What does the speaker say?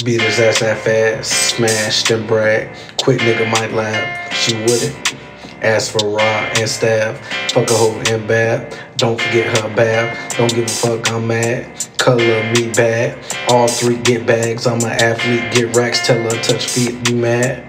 beat his ass that fast, smashed and brag. Quick nigga might laugh, she wouldn't. Ask for raw and stab, fuck a hoe and bad. Don't forget her bad, don't give a fuck, I'm mad. Color me bad, all three get bags. I'm an athlete, get racks, tell her touch feet, you mad.